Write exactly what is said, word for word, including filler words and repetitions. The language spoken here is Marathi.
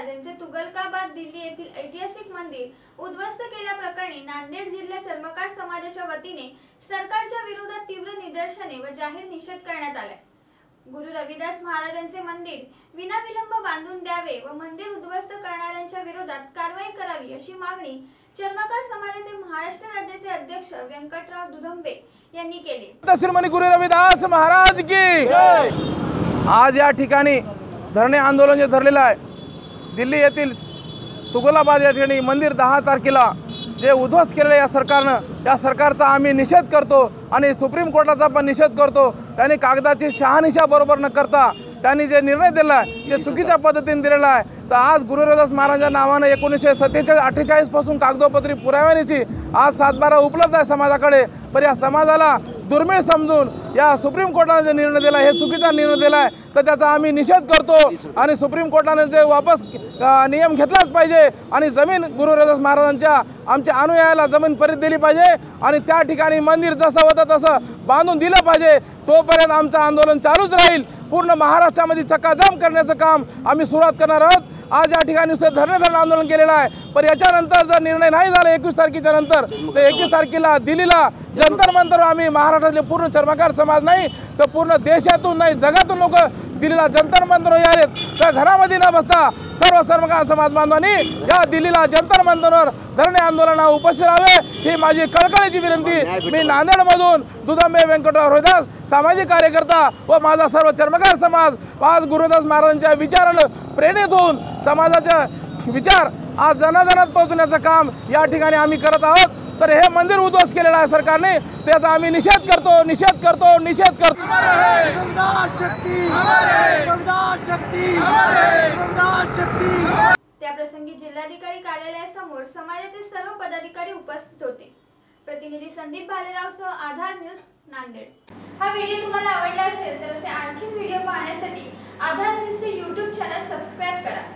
महाराज यांचे तुगलकाबाद दिल्ली येथील ऐतिहासिक मंदिर उद्ध्वस्त केल्याप्रकरणी नांदेड जिल्हा चर्मकार समाजाच्या वतीने सरकारच्या विरोधात तीव्र निदर्शने व जाहीर निषेध करण्यात आला। गुरु रविदास महाराजांचे मंदिर विनाविलंब बांधून द्यावे व मंदिर उद्ध्वस्त करणाऱ्यांच्या विरोधात कारवाई करावी अशी मागणी चर्मकार समाजाचे महाराष्ट्र राज्याचे अध्यक्ष व्यंकटराव दुधंबे यांनी केली। श्रीमंत गुरु रविदास महाराज की आज या ठिकाणी धरणे आंदोलन जे धरलेलं आहे, दिल्ली येथील तुगलकाबाद या ठिकाणी मंदिर दहा तारखेला जे उद्ध्वस्त केलेलं या सरकारनं, या सरकारचा आम्ही निषेध करतो आणि सुप्रीम कोर्टाचा पण निषेध करतो। त्यांनी कागदाची शहानिशा बरोबर न करता त्यांनी जे निर्णय दिला आहे जे चुकीच्या पद्धतीने दिलेला आहे। तर आज गुरु रविदास महाराजांच्या नावानं एकोणीसशे सत्तेचाळीस अठ्ठेचाळीस पासून कागदोपत्री पुराव्याची आज सातबारा उपलब्ध आहे समाजाकडे, पण या समाजाला दुर्मिळ समजून या सुप्रीम कोर्टाने जे निर्णय दिला हे चुकीचा निर्णय दिला आहे, तर त्याचा आम्ही निषेध करतो आणि सुप्रीम कोर्टाने जे वापस नियम घेतलाच पाहिजे आणि जमीन गुरु रविदास महाराजांच्या आमच्या अनुयायाला जमीन परत दिली पाहिजे आणि त्या ठिकाणी मंदिर जसं होतं तसं बांधून दिलं पाहिजे। तोपर्यंत आमचं आंदोलन चालूच राहील। पूर्ण महाराष्ट्रामध्ये चक्काजाम करण्याचं काम आम्ही सुरुवात करणार आहोत। आज या ठिकाणी धरणे धरण आंदोलन केलेलं आहे, पण याच्यानंतर जर निर्णय नाही झाला एकवीस तारखेच्या नंतर तर एकवीस तारखेला दिल्लीला जंतर मंतर आम्ही महाराष्ट्रातले पूर्ण चर्मकार समाज नाही तर पूर्ण देशातून नाही जगातून लोक दिल्लीला जंतर मंतर यालेत, तर घरामध्ये न बसता सर्व चर्मकार समाज बांधवांनी या दिल्लीला जंतर मंतरवर धरणे आंदोलनात उपस्थित राहावे ही माझी कळकळीची विनंती। मी नांदेडमधून दुधंबे व्यंकटराव रविदास सामाजिक कार्यकर्ता व माझा सर्व चर्मकार समाज आज गुरु रविदास महाराजांच्या विचारानं प्रेरित होऊन समाजाचा विचार आज जनाजनात पोहोचण्याचं काम या ठिकाणी आम्ही करत आहोत। तर हे मंदिर उद्ध्वस्त केलेलं आहे सरकारने, त्याचा आम्ही निषेध करतो निषेध करतो निषेध करतो। त्या प्रसंगी जिल्हाधिकारी कार्यालयासमोर समाजाचे सर्व पदाधिकारी उपस्थित होते। प्रतिनिधी संदीप भालेरावसह आधार न्यूज नांदेड। हा व्हिडिओ तुम्हाला आवडला असेल तर असे आणखी व्हिडिओ पाहण्यासाठी आधार न्यूजचे यूट्यूब चॅनल सबस्क्राइब करा।